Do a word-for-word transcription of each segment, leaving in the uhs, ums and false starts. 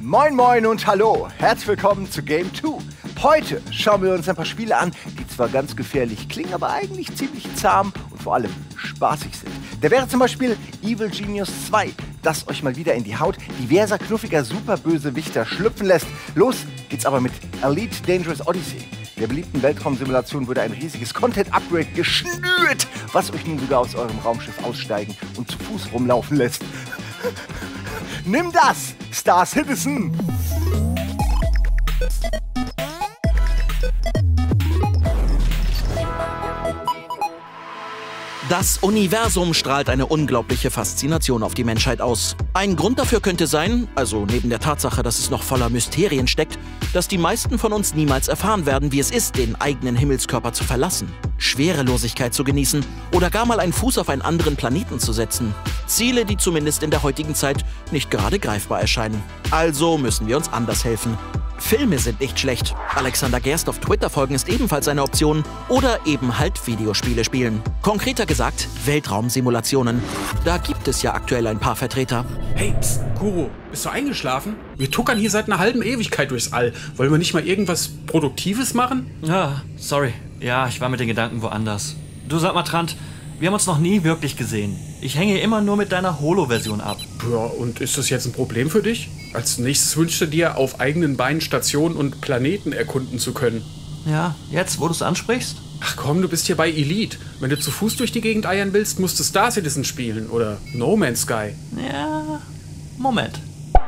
Moin moin und hallo, herzlich willkommen zu Game zwei. Heute schauen wir uns ein paar Spiele an, die zwar ganz gefährlich klingen, aber eigentlich ziemlich zahm und vor allem spaßig sind. Da wäre zum Beispiel Evil Genius zwei, das euch mal wieder in die Haut diverser knuffiger Superbösewichter schlüpfen lässt. Los geht's aber mit Elite Dangerous Odyssey. Der beliebten Weltraumsimulation wurde ein riesiges Content-Upgrade geschnürt, was euch nun sogar aus eurem Raumschiff aussteigen und zu Fuß rumlaufen lässt. Nimm das, Star Citizen! Das Universum strahlt eine unglaubliche Faszination auf die Menschheit aus. Ein Grund dafür könnte sein, also neben der Tatsache, dass es noch voller Mysterien steckt, dass die meisten von uns niemals erfahren werden, wie es ist, den eigenen Himmelskörper zu verlassen, Schwerelosigkeit zu genießen oder gar mal einen Fuß auf einen anderen Planeten zu setzen. Ziele, die zumindest in der heutigen Zeit nicht gerade greifbar erscheinen. Also müssen wir uns anders helfen. Filme sind nicht schlecht. Alexander Gerst auf Twitter folgen ist ebenfalls eine Option. Oder eben halt Videospiele spielen. Konkreter gesagt, Weltraumsimulationen. Da gibt es ja aktuell ein paar Vertreter. Hey, psst, Kuro, bist du eingeschlafen? Wir tuckern hier seit einer halben Ewigkeit durchs All. Wollen wir nicht mal irgendwas Produktives machen? Ja, sorry. Ja, ich war mit den Gedanken woanders. Du, sag mal, Trant, wir haben uns noch nie wirklich gesehen. Ich hänge immer nur mit deiner Holo-Version ab. Ja, und ist das jetzt ein Problem für dich? Als nächstes wünschst du dir, auf eigenen Beinen Stationen und Planeten erkunden zu können. Ja, jetzt, wo du es ansprichst? Ach komm, du bist hier bei Elite. Wenn du zu Fuß durch die Gegend eiern willst, musst du Star Citizen spielen oder No Man's Sky. Ja, Moment.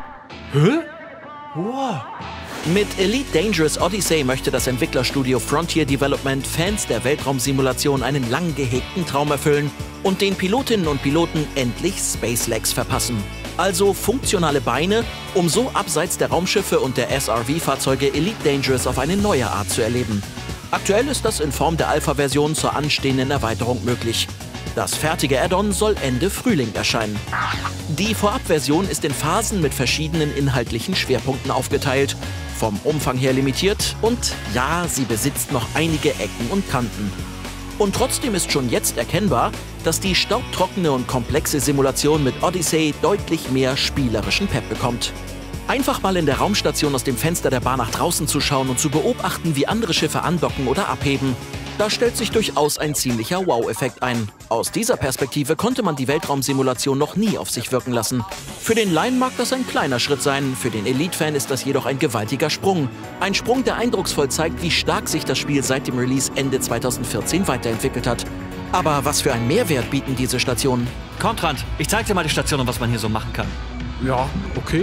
Hä? Wow. Mit Elite Dangerous Odyssey möchte das Entwicklerstudio Frontier Development Fans der Weltraumsimulation einen lang gehegten Traum erfüllen und den Pilotinnen und Piloten endlich Space Legs verpassen. Also funktionale Beine, um so abseits der Raumschiffe und der S R V-Fahrzeuge Elite Dangerous auf eine neue Art zu erleben. Aktuell ist das in Form der Alpha-Version zur anstehenden Erweiterung möglich. Das fertige Add-on soll Ende Frühling erscheinen. Die Vorabversion ist in Phasen mit verschiedenen inhaltlichen Schwerpunkten aufgeteilt, vom Umfang her limitiert und ja, sie besitzt noch einige Ecken und Kanten. Und trotzdem ist schon jetzt erkennbar, dass die staubtrockene und komplexe Simulation mit Odyssey deutlich mehr spielerischen Pep bekommt. Einfach mal in der Raumstation aus dem Fenster der Bar nach draußen zu schauen und zu beobachten, wie andere Schiffe andocken oder abheben, da stellt sich durchaus ein ziemlicher Wow-Effekt ein. Aus dieser Perspektive konnte man die Weltraumsimulation noch nie auf sich wirken lassen. Für den Laien mag das ein kleiner Schritt sein, für den Elite-Fan ist das jedoch ein gewaltiger Sprung. Ein Sprung, der eindrucksvoll zeigt, wie stark sich das Spiel seit dem Release Ende zweitausendvierzehn weiterentwickelt hat. Aber was für einen Mehrwert bieten diese Stationen? Komm, Trant, ich zeig dir mal die Station und was man hier so machen kann. Ja, okay.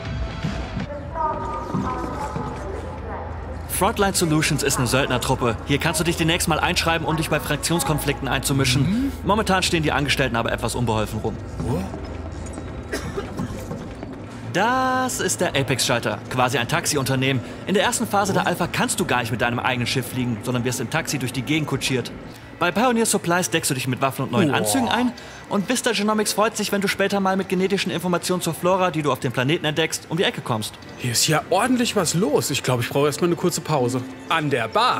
Frontline Solutions ist eine Söldnertruppe. Hier kannst du dich demnächst mal einschreiben, um dich bei Fraktionskonflikten einzumischen. Mhm. Momentan stehen die Angestellten aber etwas unbeholfen rum. Oh. Das ist der Apex-Schalter, quasi ein Taxiunternehmen. In der ersten Phase der Alpha kannst du gar nicht mit deinem eigenen Schiff fliegen, sondern wirst im Taxi durch die Gegend kutschiert. Bei Pioneer Supplies deckst du dich mit Waffen und neuen oh. Anzügen ein. Und Vista Genomics freut sich, wenn du später mal mit genetischen Informationen zur Flora, die du auf dem Planeten entdeckst, um die Ecke kommst. Hier ist ja ordentlich was los. Ich glaube, ich brauche erstmal eine kurze Pause. An der Bar.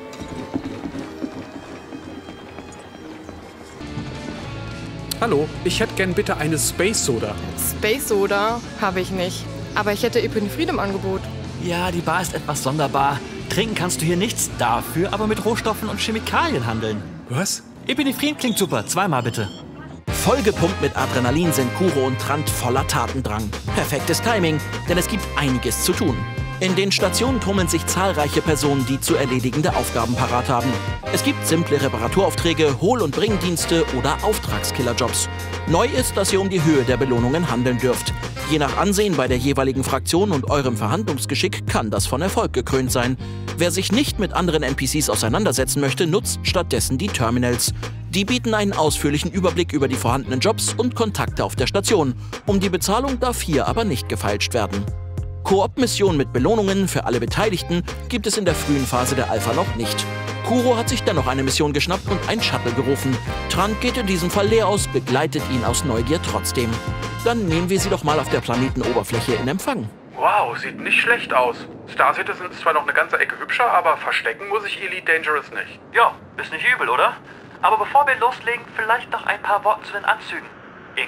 Hallo, ich hätte gern bitte eine Space Soda. Space Soda habe ich nicht. Aber ich hätte Epinephrine im Angebot. Ja, die Bar ist etwas sonderbar. Trinken kannst du hier nichts, dafür aber mit Rohstoffen und Chemikalien handeln. Was? Epinephrin klingt super, zweimal bitte. Vollgepumpt mit Adrenalin sind Kuro und Trant voller Tatendrang. Perfektes Timing, denn es gibt einiges zu tun. In den Stationen tummeln sich zahlreiche Personen, die zu erledigende Aufgaben parat haben. Es gibt simple Reparaturaufträge, Hol- und Bringdienste oder Auftragskillerjobs. Neu ist, dass ihr um die Höhe der Belohnungen handeln dürft. Je nach Ansehen bei der jeweiligen Fraktion und eurem Verhandlungsgeschick kann das von Erfolg gekrönt sein. Wer sich nicht mit anderen N P Cs auseinandersetzen möchte, nutzt stattdessen die Terminals. Die bieten einen ausführlichen Überblick über die vorhandenen Jobs und Kontakte auf der Station. Um die Bezahlung darf hier aber nicht gefeilscht werden. Koop-Missionen mit Belohnungen für alle Beteiligten gibt es in der frühen Phase der Alpha noch nicht. Kuro hat sich dennoch eine Mission geschnappt und ein Shuttle gerufen. Trant geht in diesem Fall leer aus, begleitet ihn aus Neugier trotzdem. Dann nehmen wir sie doch mal auf der Planetenoberfläche in Empfang. Wow, sieht nicht schlecht aus. Star Citizen ist zwar noch eine ganze Ecke hübscher, aber verstecken muss ich Elite Dangerous nicht. Ja, ist nicht übel, oder? Aber bevor wir loslegen, vielleicht noch ein paar Worte zu den Anzügen. Ingo?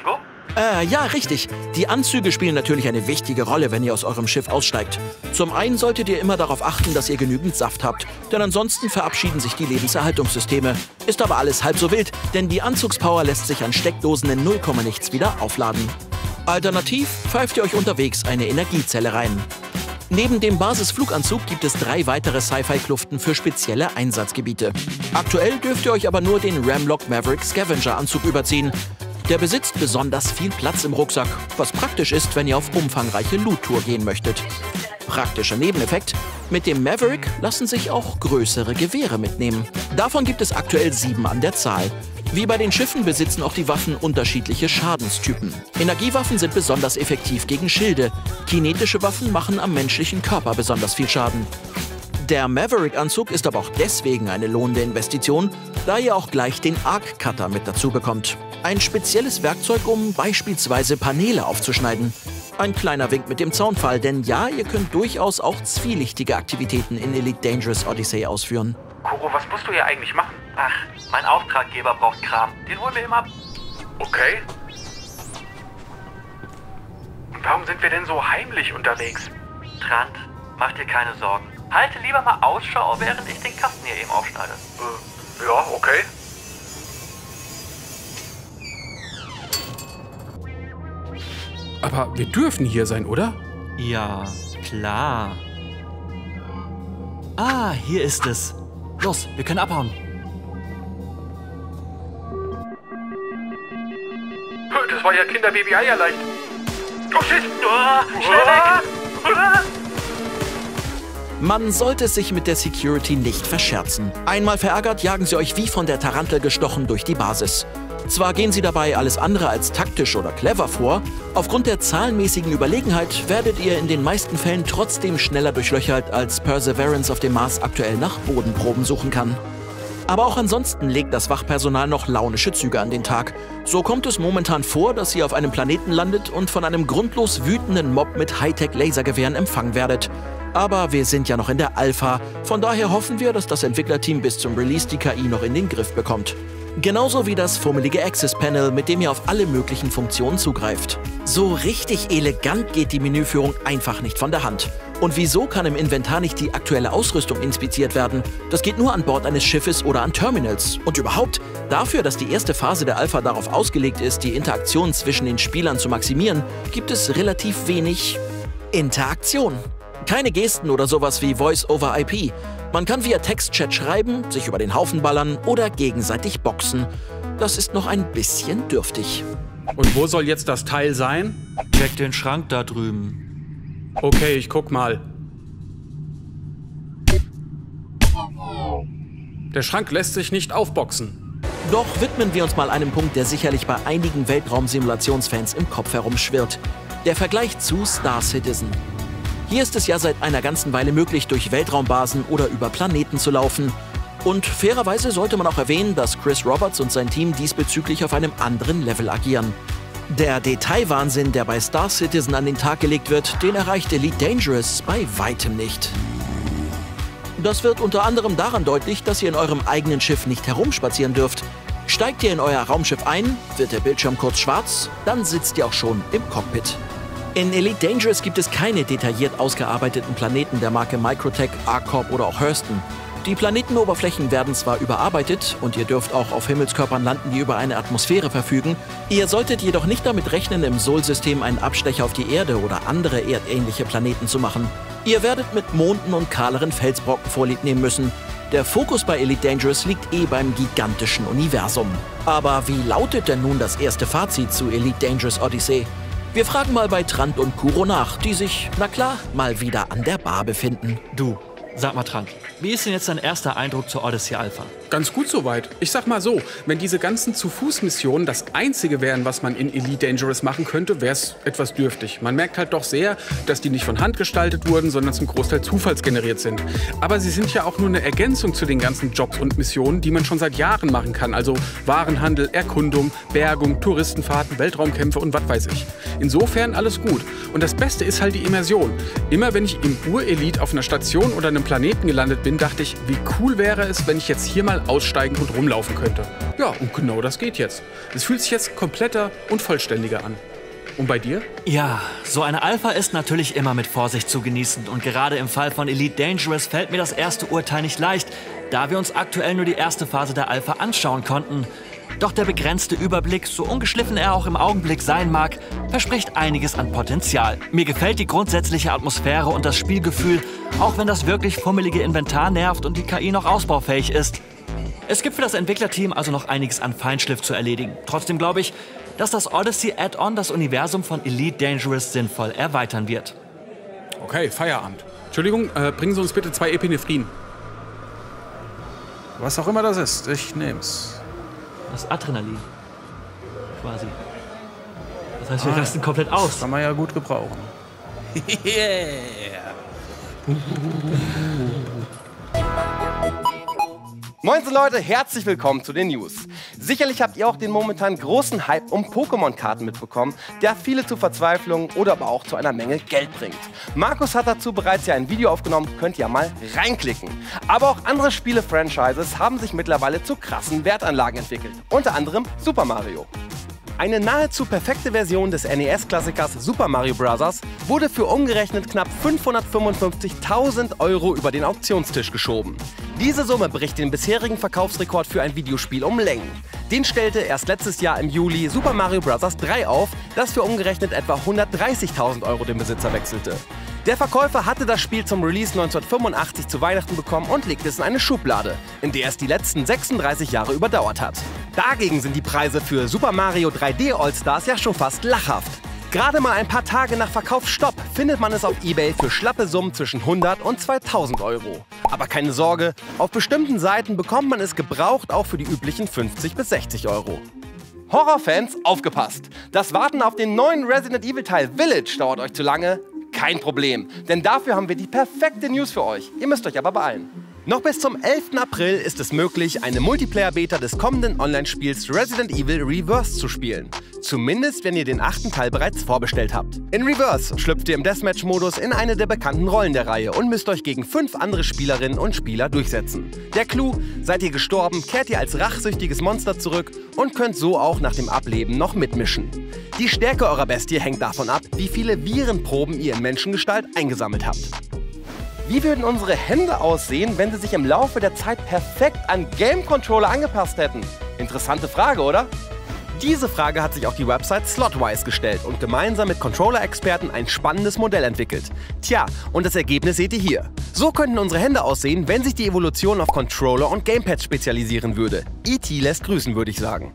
Äh, ja, richtig. Die Anzüge spielen natürlich eine wichtige Rolle, wenn ihr aus eurem Schiff aussteigt. Zum einen solltet ihr immer darauf achten, dass ihr genügend Saft habt, denn ansonsten verabschieden sich die Lebenserhaltungssysteme. Ist aber alles halb so wild, denn die Anzugspower lässt sich an Steckdosen in null Komma nichts wieder aufladen. Alternativ pfeift ihr euch unterwegs eine Energiezelle rein. Neben dem Basisfluganzug gibt es drei weitere Sci-Fi-Kluften für spezielle Einsatzgebiete. Aktuell dürft ihr euch aber nur den Ramlock Maverick Scavenger-Anzug überziehen. Der besitzt besonders viel Platz im Rucksack, was praktisch ist, wenn ihr auf umfangreiche Loot-Tour gehen möchtet. Praktischer Nebeneffekt: Mit dem Maverick lassen sich auch größere Gewehre mitnehmen. Davon gibt es aktuell sieben an der Zahl. Wie bei den Schiffen besitzen auch die Waffen unterschiedliche Schadenstypen. Energiewaffen sind besonders effektiv gegen Schilde. Kinetische Waffen machen am menschlichen Körper besonders viel Schaden. Der Maverick-Anzug ist aber auch deswegen eine lohnende Investition, da ihr auch gleich den Arc Cutter mit dazu bekommt. Ein spezielles Werkzeug, um beispielsweise Paneele aufzuschneiden. Ein kleiner Wink mit dem Zaunfall, denn ja, ihr könnt durchaus auch zwielichtige Aktivitäten in Elite Dangerous Odyssey ausführen. Kuro, was musst du hier eigentlich machen? Ach, mein Auftraggeber braucht Kram. Den holen wir ihm ab. Okay. Und warum sind wir denn so heimlich unterwegs? Trant, mach dir keine Sorgen. Halte lieber mal Ausschau, während ich den Kasten hier eben aufschneide. Äh, ja, okay. Aber wir dürfen hier sein, oder? Ja, klar. Ah, hier ist es. Los, wir können abhauen. Das war ja Kinderbaby Eierleicht. Oh shit! Oh, schnell weg! Man sollte es sich mit der Security nicht verscherzen. Einmal verärgert, jagen sie euch wie von der Tarantel gestochen durch die Basis. Zwar gehen sie dabei alles andere als taktisch oder clever vor, aufgrund der zahlenmäßigen Überlegenheit werdet ihr in den meisten Fällen trotzdem schneller durchlöchert, als Perseverance auf dem Mars aktuell nach Bodenproben suchen kann. Aber auch ansonsten legt das Wachpersonal noch launische Züge an den Tag. So kommt es momentan vor, dass ihr auf einem Planeten landet und von einem grundlos wütenden Mob mit Hightech-Lasergewehren empfangen werdet. Aber wir sind ja noch in der Alpha, von daher hoffen wir, dass das Entwicklerteam bis zum Release die K I noch in den Griff bekommt. Genauso wie das fummelige Access-Panel, mit dem ihr auf alle möglichen Funktionen zugreift. So richtig elegant geht die Menüführung einfach nicht von der Hand. Und wieso kann im Inventar nicht die aktuelle Ausrüstung inspiziert werden? Das geht nur an Bord eines Schiffes oder an Terminals. Und überhaupt, dafür, dass die erste Phase der Alpha darauf ausgelegt ist, die Interaktion zwischen den Spielern zu maximieren, gibt es relativ wenig Interaktion. Keine Gesten oder sowas wie Voice-over I P. Man kann via Textchat schreiben, sich über den Haufen ballern oder gegenseitig boxen. Das ist noch ein bisschen dürftig. Und wo soll jetzt das Teil sein? Check den Schrank da drüben. Okay, ich guck mal. Der Schrank lässt sich nicht aufboxen. Doch widmen wir uns mal einem Punkt, der sicherlich bei einigen Weltraumsimulationsfans im Kopf herumschwirrt. Der Vergleich zu Star Citizen. Hier ist es ja seit einer ganzen Weile möglich, durch Weltraumbasen oder über Planeten zu laufen. Und fairerweise sollte man auch erwähnen, dass Chris Roberts und sein Team diesbezüglich auf einem anderen Level agieren. Der Detailwahnsinn, der bei Star Citizen an den Tag gelegt wird, den erreicht Elite Dangerous bei weitem nicht. Das wird unter anderem daran deutlich, dass ihr in eurem eigenen Schiff nicht herumspazieren dürft. Steigt ihr in euer Raumschiff ein, wird der Bildschirm kurz schwarz, dann sitzt ihr auch schon im Cockpit. In Elite Dangerous gibt es keine detailliert ausgearbeiteten Planeten der Marke Microtech, ARC-Corp oder auch Hurston. Die Planetenoberflächen werden zwar überarbeitet und ihr dürft auch auf Himmelskörpern landen, die über eine Atmosphäre verfügen, ihr solltet jedoch nicht damit rechnen, im Sol-System einen Abstecher auf die Erde oder andere erdähnliche Planeten zu machen. Ihr werdet mit Monden und kahleren Felsbrocken vorlieb nehmen müssen. Der Fokus bei Elite Dangerous liegt eh beim gigantischen Universum. Aber wie lautet denn nun das erste Fazit zu Elite Dangerous Odyssey? Wir fragen mal bei Trant und Kuro nach, die sich, na klar, mal wieder an der Bar befinden. Du, sag mal Trant, wie ist denn jetzt dein erster Eindruck zur Odyssey Alpha? Ganz gut soweit. Ich sag mal so, wenn diese ganzen Zu-Fuß-Missionen das Einzige wären, was man in Elite Dangerous machen könnte, wäre es etwas dürftig. Man merkt halt doch sehr, dass die nicht von Hand gestaltet wurden, sondern zum Großteil zufallsgeneriert sind. Aber sie sind ja auch nur eine Ergänzung zu den ganzen Jobs und Missionen, die man schon seit Jahren machen kann. Also Warenhandel, Erkundung, Bergung, Touristenfahrten, Weltraumkämpfe und was weiß ich. Insofern alles gut. Und das Beste ist halt die Immersion. Immer wenn ich im Ur-Elite auf einer Station oder einem Planeten gelandet bin, dachte ich, wie cool wäre es, wenn ich jetzt hier mal mal aussteigen und rumlaufen könnte. Ja, und genau das geht jetzt. Es fühlt sich jetzt kompletter und vollständiger an. Und bei dir? Ja, so eine Alpha ist natürlich immer mit Vorsicht zu genießen. Und gerade im Fall von Elite Dangerous fällt mir das erste Urteil nicht leicht, da wir uns aktuell nur die erste Phase der Alpha anschauen konnten. Doch der begrenzte Überblick, so ungeschliffen er auch im Augenblick sein mag, verspricht einiges an Potenzial. Mir gefällt die grundsätzliche Atmosphäre und das Spielgefühl, auch wenn das wirklich fummelige Inventar nervt und die K I noch ausbaufähig ist. Es gibt für das Entwicklerteam also noch einiges an Feinschliff zu erledigen. Trotzdem glaube ich, dass das Odyssey Add-on das Universum von Elite Dangerous sinnvoll erweitern wird. Okay, Feierabend. Entschuldigung, äh, bringen Sie uns bitte zwei Epinephrin. Was auch immer das ist, ich nehm's. Das Adrenalin. Quasi. Das heißt, wir ah, rasten komplett aus. Kann man ja gut gebrauchen. Yeah. Moinsen Leute, herzlich willkommen zu den News. Sicherlich habt ihr auch den momentan großen Hype um Pokémon-Karten mitbekommen, der viele zu Verzweiflung oder aber auch zu einer Menge Geld bringt. Markus hat dazu bereits ja ein Video aufgenommen, könnt ihr ja mal reinklicken. Aber auch andere Spiele-Franchises haben sich mittlerweile zu krassen Wertanlagen entwickelt, unter anderem Super Mario. Eine nahezu perfekte Version des N E S-Klassikers Super Mario Bros. Wurde für umgerechnet knapp fünfhundertfünfundfünfzigtausend Euro über den Auktionstisch geschoben. Diese Summe bricht den bisherigen Verkaufsrekord für ein Videospiel um Längen. Den stellte erst letztes Jahr im Juli Super Mario Bros. drei auf, das für umgerechnet etwa hundertdreißigtausend Euro den Besitzer wechselte. Der Verkäufer hatte das Spiel zum Release neunzehnhundertfünfundachtzig zu Weihnachten bekommen und legte es in eine Schublade, in der es die letzten sechsunddreißig Jahre überdauert hat. Dagegen sind die Preise für Super Mario drei D All-Stars ja schon fast lachhaft. Gerade mal ein paar Tage nach Verkaufsstopp findet man es auf eBay für schlappe Summen zwischen hundert und zweitausend Euro. Aber keine Sorge, auf bestimmten Seiten bekommt man es gebraucht auch für die üblichen fünfzig bis sechzig Euro. Horrorfans, aufgepasst! Das Warten auf den neuen Resident Evil Teil Village dauert euch zu lange? Kein Problem, denn dafür haben wir die perfekte News für euch. Ihr müsst euch aber beeilen. Noch bis zum elften April ist es möglich, eine Multiplayer-Beta des kommenden Online-Spiels Resident Evil Reverse zu spielen. Zumindest, wenn ihr den achten Teil bereits vorbestellt habt. In Reverse schlüpft ihr im Deathmatch-Modus in eine der bekannten Rollen der Reihe und müsst euch gegen fünf andere Spielerinnen und Spieler durchsetzen. Der Clou: Seid ihr gestorben, kehrt ihr als rachsüchtiges Monster zurück und könnt so auch nach dem Ableben noch mitmischen. Die Stärke eurer Bestie hängt davon ab, wie viele Virenproben ihr in Menschengestalt eingesammelt habt. Wie würden unsere Hände aussehen, wenn sie sich im Laufe der Zeit perfekt an Game-Controller angepasst hätten? Interessante Frage, oder? Diese Frage hat sich auch die Website Slotwise gestellt und gemeinsam mit Controller-Experten ein spannendes Modell entwickelt. Tja, und das Ergebnis seht ihr hier. So könnten unsere Hände aussehen, wenn sich die Evolution auf Controller und Gamepads spezialisieren würde. E T lässt grüßen, würde ich sagen.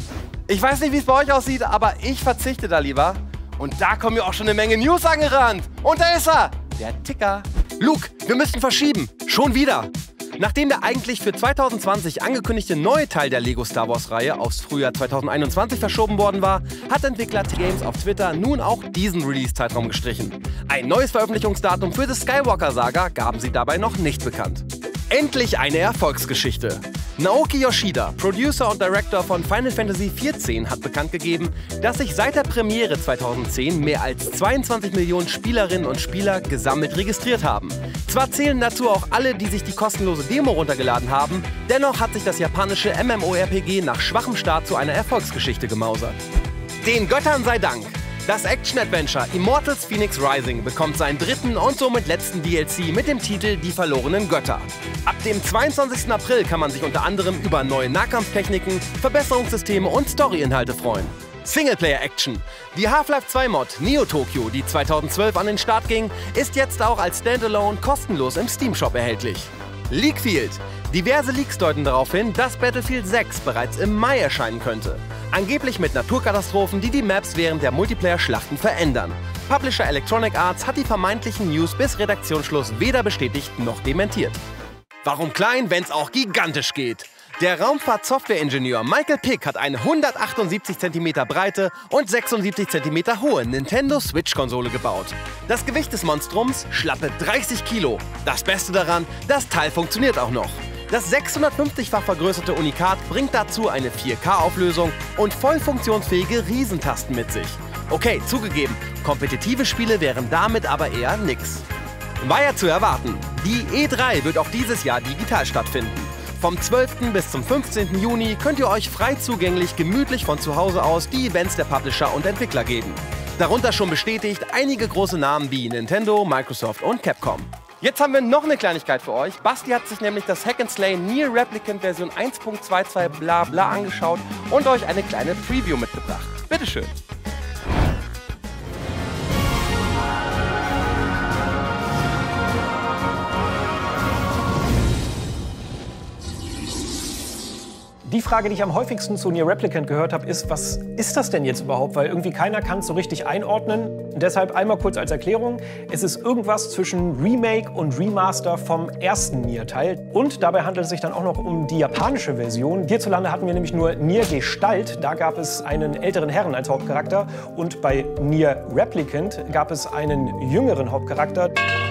Ich weiß nicht, wie es bei euch aussieht, aber ich verzichte da lieber. Und da kommen mir auch schon eine Menge News angerannt. Und da ist er, der Ticker. Luke, wir müssen verschieben. Schon wieder. Nachdem der eigentlich für zwanzig zwanzig angekündigte neue Teil der Lego Star Wars Reihe aufs Frühjahr zweitausendeinundzwanzig verschoben worden war, hat Entwickler T-Games auf Twitter nun auch diesen Release-Zeitraum gestrichen. Ein neues Veröffentlichungsdatum für die Skywalker-Saga gaben sie dabei noch nicht bekannt. Endlich eine Erfolgsgeschichte. Naoki Yoshida, Producer und Director von Final Fantasy vierzehn, hat bekannt gegeben, dass sich seit der Premiere zweitausendzehn mehr als zweiundzwanzig Millionen Spielerinnen und Spieler gesammelt registriert haben. Zwar zählen dazu auch alle, die sich die kostenlose Demo runtergeladen haben, dennoch hat sich das japanische MMORPG nach schwachem Start zu einer Erfolgsgeschichte gemausert. Den Göttern sei Dank! Das Action-Adventure Immortals Phoenix Rising bekommt seinen dritten und somit letzten D L C mit dem Titel Die verlorenen Götter. Ab dem zweiundzwanzigsten April kann man sich unter anderem über neue Nahkampftechniken, Verbesserungssysteme und Story-Inhalte freuen. Singleplayer-Action. Die Half-Life zwei Mod Neo Tokyo, die zweitausendzwölf an den Start ging, ist jetzt auch als Standalone kostenlos im Steam-Shop erhältlich. Leakfield. Diverse Leaks deuten darauf hin, dass Battlefield sechs bereits im Mai erscheinen könnte. Angeblich mit Naturkatastrophen, die die Maps während der Multiplayer-Schlachten verändern. Publisher Electronic Arts hat die vermeintlichen News bis Redaktionsschluss weder bestätigt noch dementiert. Warum klein, wenn es auch gigantisch geht? Der Raumfahrt-Software-Ingenieur Michael Pick hat eine hundertachtundsiebzig Zentimeter breite und sechsundsiebzig Zentimeter hohe Nintendo Switch-Konsole gebaut. Das Gewicht des Monstrums schlappe dreißig Kilo. Das Beste daran, das Teil funktioniert auch noch. Das sechshundertfünfzig-fach vergrößerte Unikat bringt dazu eine vier K Auflösung und voll funktionsfähige Riesentasten mit sich. Okay, zugegeben, kompetitive Spiele wären damit aber eher nix. War ja zu erwarten. Die E drei wird auch dieses Jahr digital stattfinden. Vom zwölften bis zum fünfzehnten Juni könnt ihr euch frei zugänglich gemütlich von zu Hause aus die Events der Publisher und Entwickler geben. Darunter schon bestätigt einige große Namen wie Nintendo, Microsoft und Capcom. Jetzt haben wir noch eine Kleinigkeit für euch. Basti hat sich nämlich das Hack and Slay Nier Replicant Version eins Punkt zweiundzwanzig bla bla angeschaut und euch eine kleine Preview mitgebracht. Bitteschön. Die Frage, die ich am häufigsten zu Nier Replicant gehört habe, ist, was ist das denn jetzt überhaupt? Weil irgendwie keiner kann es so richtig einordnen. Und deshalb einmal kurz als Erklärung. Es ist irgendwas zwischen Remake und Remaster vom ersten Nier-Teil. Und dabei handelt es sich dann auch noch um die japanische Version. Hierzulande hatten wir nämlich nur Nier Gestalt. Da gab es einen älteren Herren als Hauptcharakter. Und bei Nier Replicant gab es einen jüngeren Hauptcharakter.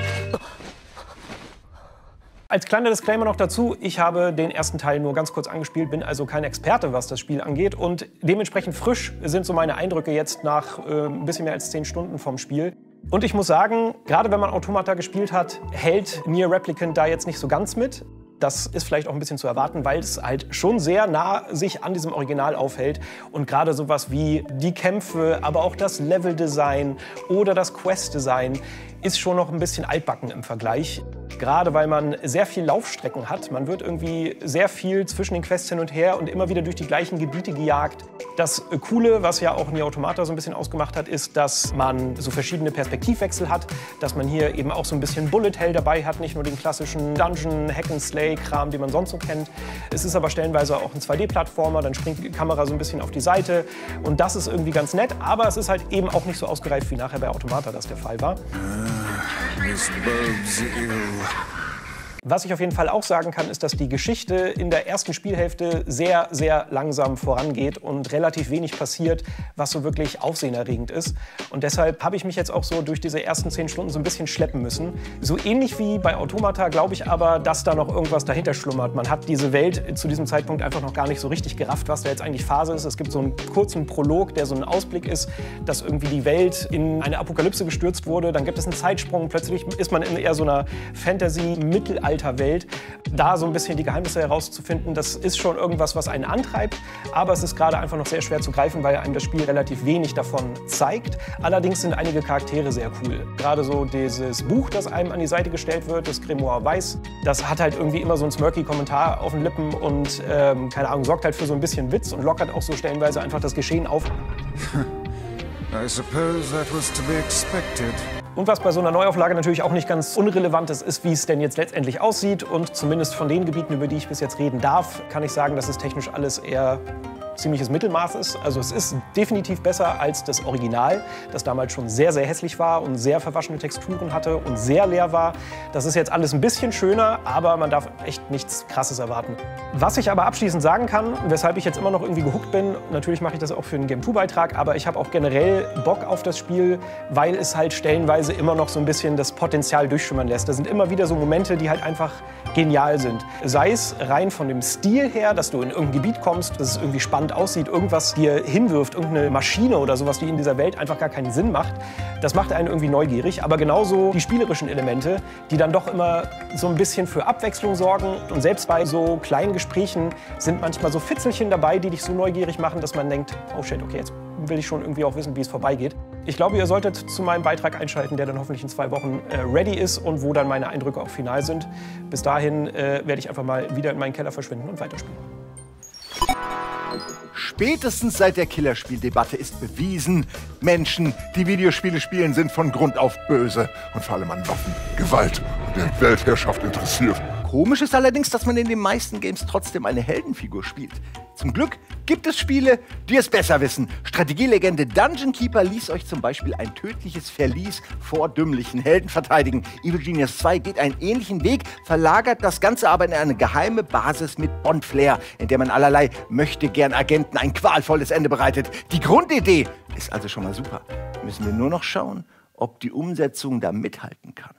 Als kleiner Disclaimer noch dazu, ich habe den ersten Teil nur ganz kurz angespielt, bin also kein Experte, was das Spiel angeht. Und dementsprechend frisch sind so meine Eindrücke jetzt nach äh, ein bisschen mehr als zehn Stunden vom Spiel. Und ich muss sagen, gerade wenn man Automata gespielt hat, hält Nier Replicant da jetzt nicht so ganz mit. Das ist vielleicht auch ein bisschen zu erwarten, weil es halt schon sehr nah sich an diesem Original aufhält. Und gerade sowas wie die Kämpfe, aber auch das Leveldesign oder das Questdesign ist schon noch ein bisschen altbacken im Vergleich. Gerade weil man sehr viel Laufstrecken hat. Man wird irgendwie sehr viel zwischen den Quests hin und her und immer wieder durch die gleichen Gebiete gejagt. Das Coole, was ja auch Nier Automata so ein bisschen ausgemacht hat, ist, dass man so verschiedene Perspektivwechsel hat. Dass man hier eben auch so ein bisschen Bullet Hell dabei hat, nicht nur den klassischen Dungeon, Hack and Slay Kram, den man sonst so kennt. Es ist aber stellenweise auch ein zwei D-Plattformer, dann springt die Kamera so ein bisschen auf die Seite. Und das ist irgendwie ganz nett, aber es ist halt eben auch nicht so ausgereift, wie nachher bei Automata das der Fall war. Was ich auf jeden Fall auch sagen kann, ist, dass die Geschichte in der ersten Spielhälfte sehr, sehr langsam vorangeht und relativ wenig passiert, was so wirklich aufsehenerregend ist. Und deshalb habe ich mich jetzt auch so durch diese ersten zehn Stunden so ein bisschen schleppen müssen. So ähnlich wie bei Automata glaube ich aber, dass da noch irgendwas dahinter schlummert. Man hat diese Welt zu diesem Zeitpunkt einfach noch gar nicht so richtig gerafft, was da jetzt eigentlich Phase ist. Es gibt so einen kurzen Prolog, der so ein Ausblick ist, dass irgendwie die Welt in eine Apokalypse gestürzt wurde. Dann gibt es einen Zeitsprung. Plötzlich ist man in eher so einer Fantasy-Mittelalter Welt. Da so ein bisschen die Geheimnisse herauszufinden, das ist schon irgendwas, was einen antreibt. Aber es ist gerade einfach noch sehr schwer zu greifen, weil einem das Spiel relativ wenig davon zeigt. Allerdings sind einige Charaktere sehr cool. Gerade so dieses Buch, das einem an die Seite gestellt wird, das Grimoire Weiß, das hat halt irgendwie immer so einen smirky Kommentar auf den Lippen und ähm, keine Ahnung, sorgt halt für so ein bisschen Witz und lockert auch so stellenweise einfach das Geschehen auf. I suppose that was to be expected. Und was bei so einer Neuauflage natürlich auch nicht ganz unrelevant ist, ist, wie es denn jetzt letztendlich aussieht. Und zumindest von den Gebieten, über die ich bis jetzt reden darf, kann ich sagen, dass es technisch alles eher ziemliches Mittelmaß ist. Also es ist definitiv besser als das Original, das damals schon sehr, sehr hässlich war und sehr verwaschene Texturen hatte und sehr leer war. Das ist jetzt alles ein bisschen schöner, aber man darf echt nichts Krasses erwarten. Was ich aber abschließend sagen kann, weshalb ich jetzt immer noch irgendwie gehuckt bin, natürlich mache ich das auch für einen Game zwei Beitrag, aber ich habe auch generell Bock auf das Spiel, weil es halt stellenweise immer noch so ein bisschen das Potenzial durchschimmern lässt. Da sind immer wieder so Momente, die halt einfach genial sind. Sei es rein von dem Stil her, dass du in irgendein Gebiet kommst, dass es irgendwie spannend aussieht, irgendwas dir hinwirft, irgendeine Maschine oder sowas, die in dieser Welt einfach gar keinen Sinn macht. Das macht einen irgendwie neugierig, aber genauso die spielerischen Elemente, die dann doch immer so ein bisschen für Abwechslung sorgen. Und selbst bei so kleinen Gesprächen sind manchmal so Fitzelchen dabei, die dich so neugierig machen, dass man denkt, oh shit, okay, jetzt will ich schon irgendwie auch wissen, wie es vorbeigeht. Ich glaube, ihr solltet zu meinem Beitrag einschalten, der dann hoffentlich in zwei Wochen äh, ready ist und wo dann meine Eindrücke auch final sind. Bis dahin äh, werde ich einfach mal wieder in meinen Keller verschwinden und weiterspielen. Spätestens seit der Killerspieldebatte ist bewiesen, Menschen, die Videospiele spielen, sind von Grund auf böse und vor allem an Waffen, Gewalt und der Weltherrschaft interessiert. Komisch ist allerdings, dass man in den meisten Games trotzdem eine Heldenfigur spielt. Zum Glück gibt es Spiele, die es besser wissen. Strategielegende Dungeon Keeper ließ euch zum Beispiel ein tödliches Verlies vor dümmlichen Helden verteidigen. Evil Genius zwei geht einen ähnlichen Weg, verlagert das Ganze aber in eine geheime Basis mit Bond-Flair, in der man allerlei Möchtegern-Agenten ein qualvolles Ende bereitet. Die Grundidee ist also schon mal super. Müssen wir nur noch schauen, ob die Umsetzung da mithalten kann.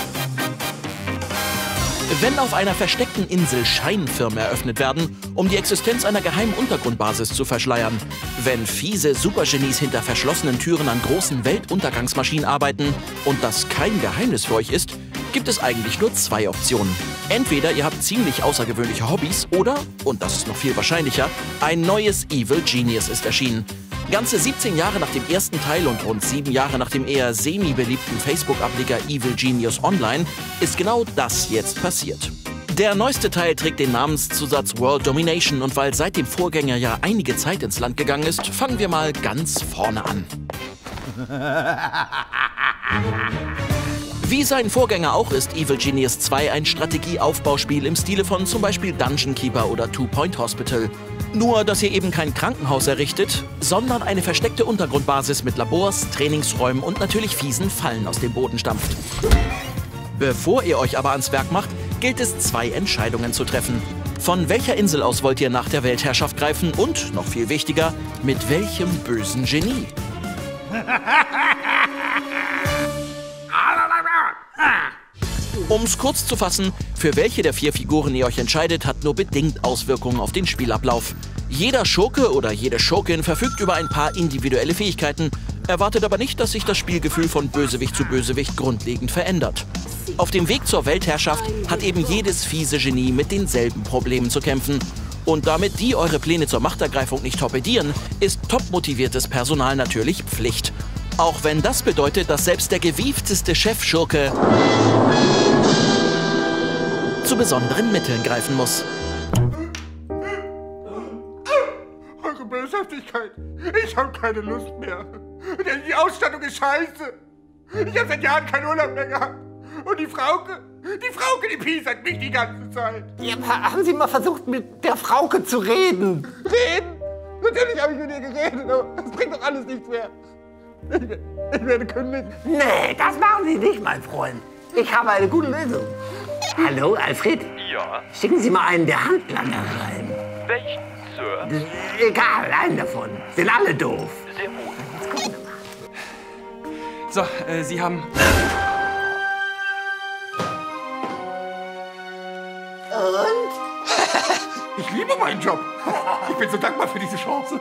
Wenn auf einer versteckten Insel Scheinfirmen eröffnet werden, um die Existenz einer geheimen Untergrundbasis zu verschleiern, wenn fiese Supergenies hinter verschlossenen Türen an großen Weltuntergangsmaschinen arbeiten und das kein Geheimnis für euch ist, gibt es eigentlich nur zwei Optionen. Entweder ihr habt ziemlich außergewöhnliche Hobbys oder, und das ist noch viel wahrscheinlicher, ein neues Evil Genius ist erschienen. Ganze siebzehn Jahre nach dem ersten Teil und rund sieben Jahre nach dem eher semi-beliebten Facebook-Ableger Evil Genius Online ist genau das jetzt passiert. Der neueste Teil trägt den Namenszusatz World Domination und weil seit dem Vorgänger ja einige Zeit ins Land gegangen ist, fangen wir mal ganz vorne an. Wie sein Vorgänger auch ist Evil Genius zwei ein Strategieaufbauspiel im Stile von zum Beispiel Dungeon Keeper oder Two Point Hospital. Nur, dass ihr eben kein Krankenhaus errichtet, sondern eine versteckte Untergrundbasis mit Labors, Trainingsräumen und natürlich fiesen Fallen aus dem Boden stampft. Bevor ihr euch aber ans Werk macht, gilt es, zwei Entscheidungen zu treffen. Von welcher Insel aus wollt ihr nach der Weltherrschaft greifen und, noch viel wichtiger, mit welchem bösen Genie? Um's kurz zu fassen, für welche der vier Figuren ihr euch entscheidet, hat nur bedingt Auswirkungen auf den Spielablauf. Jeder Schurke oder jede Schurkin verfügt über ein paar individuelle Fähigkeiten, erwartet aber nicht, dass sich das Spielgefühl von Bösewicht zu Bösewicht grundlegend verändert. Auf dem Weg zur Weltherrschaft hat eben jedes fiese Genie mit denselben Problemen zu kämpfen. Und damit die eure Pläne zur Machtergreifung nicht torpedieren, ist top motiviertes Personal natürlich Pflicht. Auch wenn das bedeutet, dass selbst der gewiefteste Chefschurke zu besonderen Mitteln greifen muss. Eure Böshaftigkeit. Ich habe keine Lust mehr. Denn die Ausstattung ist scheiße. Ich habe seit Jahren keinen Urlaub mehr gehabt. Und die Frauke, die Frauke, die piesert mich die ganze Zeit. Ja, haben Sie mal versucht, mit der Frauke zu reden? Reden? Natürlich habe ich mit ihr geredet, aber das bringt doch alles nichts mehr. Ich, ich werde kündigen. Nee, das machen Sie nicht, mein Freund. Ich habe eine gute Lösung. Hallo, Alfred? Ja? Schicken Sie mal einen der Handlanger rein. Welchen, Sir? Das, egal, einen davon. Sind alle doof. Sehr wohl. Jetzt gucken wir mal. So, äh, Sie haben... Und? Ich liebe meinen Job. Ich bin so dankbar für diese Chance.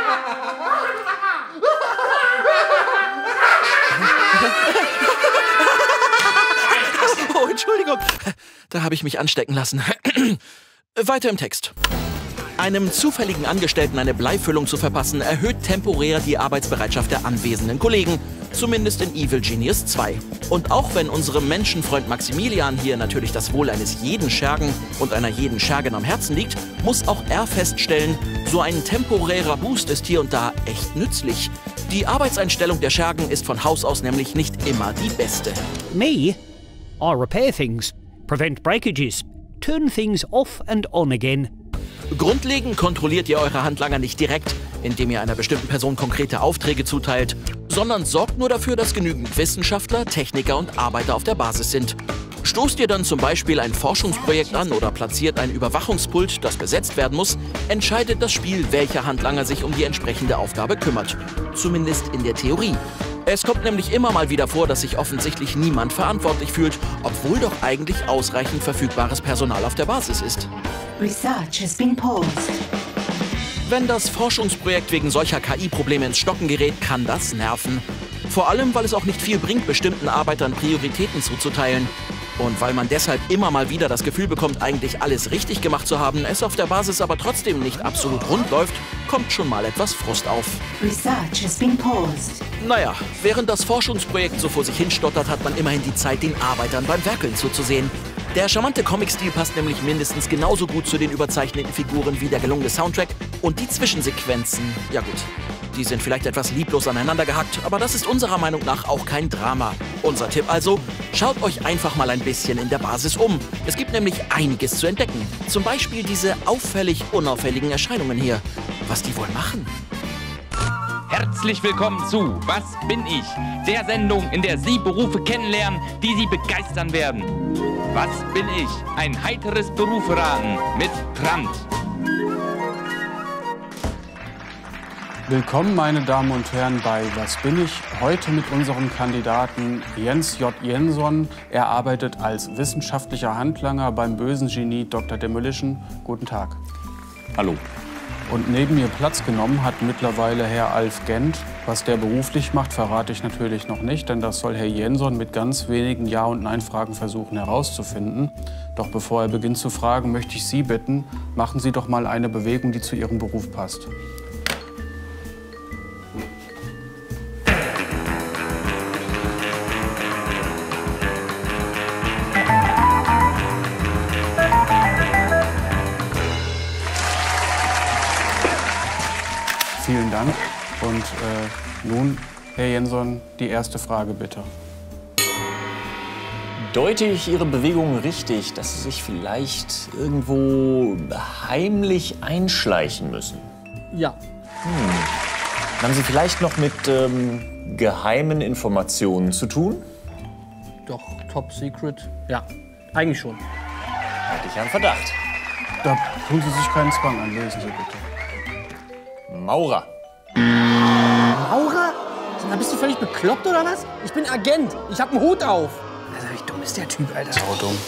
Oh, Entschuldigung. Da habe ich mich anstecken lassen. Weiter im Text. Einem zufälligen Angestellten eine Bleifüllung zu verpassen, erhöht temporär die Arbeitsbereitschaft der anwesenden Kollegen. Zumindest in Evil Genius zwei. Und auch wenn unserem Menschenfreund Maximilian hier natürlich das Wohl eines jeden Schergen und einer jeden Schergin am Herzen liegt, muss auch er feststellen, so ein temporärer Boost ist hier und da echt nützlich. Die Arbeitseinstellung der Schergen ist von Haus aus nämlich nicht immer die beste. Me? I repair things, prevent breakages, turn things off and on again. Grundlegend kontrolliert ihr eure Handlanger nicht direkt, indem ihr einer bestimmten Person konkrete Aufträge zuteilt, sondern sorgt nur dafür, dass genügend Wissenschaftler, Techniker und Arbeiter auf der Basis sind. Stoßt ihr dann zum Beispiel ein Forschungsprojekt an oder platziert ein Überwachungspult, das besetzt werden muss, entscheidet das Spiel, welcher Handlanger sich um die entsprechende Aufgabe kümmert. Zumindest in der Theorie. Es kommt nämlich immer mal wieder vor, dass sich offensichtlich niemand verantwortlich fühlt, obwohl doch eigentlich ausreichend verfügbares Personal auf der Basis ist. Research has been paused. Wenn das Forschungsprojekt wegen solcher K I-Probleme ins Stocken gerät, kann das nerven. Vor allem, weil es auch nicht viel bringt, bestimmten Arbeitern Prioritäten zuzuteilen. Und weil man deshalb immer mal wieder das Gefühl bekommt, eigentlich alles richtig gemacht zu haben, es auf der Basis aber trotzdem nicht absolut rund läuft, kommt schon mal etwas Frust auf. Research has been paused. Naja, während das Forschungsprojekt so vor sich hinstottert, hat man immerhin die Zeit, den Arbeitern beim Werkeln zuzusehen. Der charmante Comic-Stil passt nämlich mindestens genauso gut zu den überzeichneten Figuren wie der gelungene Soundtrack und die Zwischensequenzen, ja gut, die sind vielleicht etwas lieblos aneinander gehackt, aber das ist unserer Meinung nach auch kein Drama. Unser Tipp also, schaut euch einfach mal ein bisschen in der Basis um. Es gibt nämlich einiges zu entdecken. Zum Beispiel diese auffällig unauffälligen Erscheinungen hier. Was die wohl machen? Herzlich willkommen zu Was bin ich? Der Sendung, in der Sie Berufe kennenlernen, die Sie begeistern werden. Was bin ich? Ein heiteres Beruferaten mit Trant. Willkommen, meine Damen und Herren, bei Was bin ich? Heute mit unserem Kandidaten Jens J. Jensson. Er arbeitet als wissenschaftlicher Handlanger beim bösen Genie Doktor Demolition. Guten Tag. Hallo. Und neben mir Platz genommen hat mittlerweile Herr Alf Gent. Was der beruflich macht, verrate ich natürlich noch nicht, denn das soll Herr Jenson mit ganz wenigen Ja- und Nein-Fragen versuchen herauszufinden. Doch bevor er beginnt zu fragen, möchte ich Sie bitten, machen Sie doch mal eine Bewegung, die zu Ihrem Beruf passt. Vielen Dank. Und äh, nun, Herr Jenson, die erste Frage bitte. Deute ich Ihre Bewegungen richtig, dass Sie sich vielleicht irgendwo heimlich einschleichen müssen? Ja. Hm. Haben Sie vielleicht noch mit ähm, geheimen Informationen zu tun? Doch, top secret. Ja, eigentlich schon. Hatte ich einen Verdacht. Da tun Sie sich keinen Zwang an, lesen Sie bitte. Maurer. Maurer? Na, bist du völlig bekloppt oder was? Ich bin Agent. Ich hab einen Hut auf. Also, wie dumm ist der Typ, Alter? Sau dumm.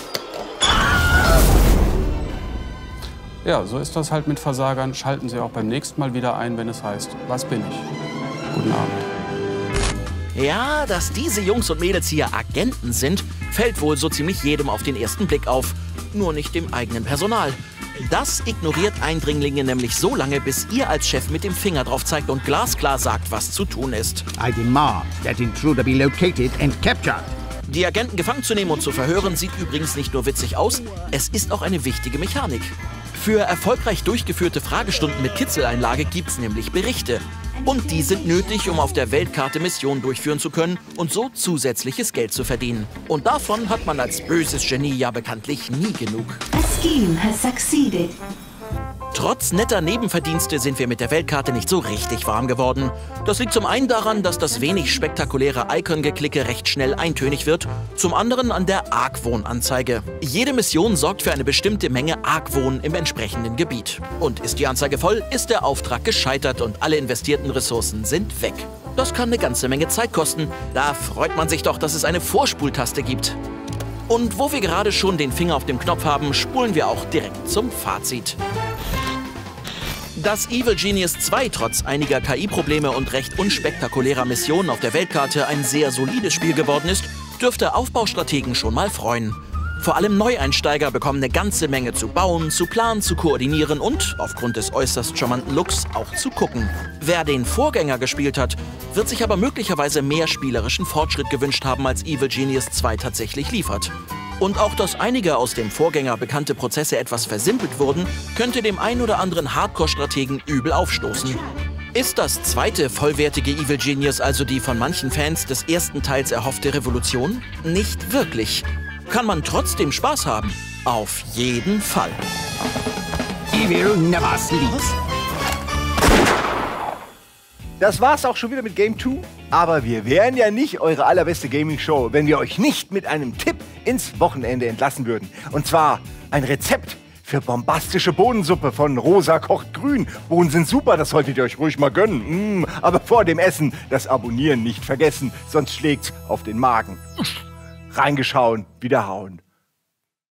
Ja, so ist das halt mit Versagern. Schalten Sie auch beim nächsten Mal wieder ein, wenn es heißt, was bin ich? Guten Abend. Ja, dass diese Jungs und Mädels hier Agenten sind, fällt wohl so ziemlich jedem auf den ersten Blick auf. Nur nicht dem eigenen Personal. Das ignoriert Eindringlinge nämlich so lange, bis ihr als Chef mit dem Finger drauf zeigt und glasklar sagt, was zu tun ist. I demand that intruder be located and captured. Die Agenten gefangen zu nehmen und zu verhören, sieht übrigens nicht nur witzig aus, es ist auch eine wichtige Mechanik. Für erfolgreich durchgeführte Fragestunden mit Kitzeleinlage gibt's nämlich Berichte. Und die sind nötig, um auf der Weltkarte Missionen durchführen zu können und so zusätzliches Geld zu verdienen. Und davon hat man als böses Genie ja bekanntlich nie genug. A scheme has succeeded. Trotz netter Nebenverdienste sind wir mit der Weltkarte nicht so richtig warm geworden. Das liegt zum einen daran, dass das wenig spektakuläre Icon-Geklicke recht schnell eintönig wird, zum anderen an der Argwohn-Anzeige. Jede Mission sorgt für eine bestimmte Menge Argwohn im entsprechenden Gebiet. Und ist die Anzeige voll, ist der Auftrag gescheitert und alle investierten Ressourcen sind weg. Das kann eine ganze Menge Zeit kosten. Da freut man sich doch, dass es eine Vorspultaste gibt. Und wo wir gerade schon den Finger auf dem Knopf haben, spulen wir auch direkt zum Fazit. Dass Evil Genius zwei trotz einiger K I-Probleme und recht unspektakulärer Missionen auf der Weltkarte ein sehr solides Spiel geworden ist, dürfte Aufbaustrategen schon mal freuen. Vor allem Neueinsteiger bekommen eine ganze Menge zu bauen, zu planen, zu koordinieren und, aufgrund des äußerst charmanten Looks, auch zu gucken. Wer den Vorgänger gespielt hat, wird sich aber möglicherweise mehr spielerischen Fortschritt gewünscht haben, als Evil Genius zwei tatsächlich liefert. Und auch, dass einige aus dem Vorgänger bekannte Prozesse etwas versimpelt wurden, könnte dem ein oder anderen Hardcore-Strategen übel aufstoßen. Ist das zweite vollwertige Evil Genius also die von manchen Fans des ersten Teils erhoffte Revolution? Nicht wirklich. Kann man trotzdem Spaß haben? Auf jeden Fall. Evil never sleeps. Das war's auch schon wieder mit Game zwei. Aber wir wären ja nicht eure allerbeste Gaming-Show, wenn wir euch nicht mit einem Tipp ins Wochenende entlassen würden. Und zwar ein Rezept für bombastische Bohnensuppe von Rosa kocht grün. Bohnen sind super, das solltet ihr euch ruhig mal gönnen. Mm, aber vor dem Essen das Abonnieren nicht vergessen, sonst schlägt's auf den Magen. Reingeschauen, wieder hauen.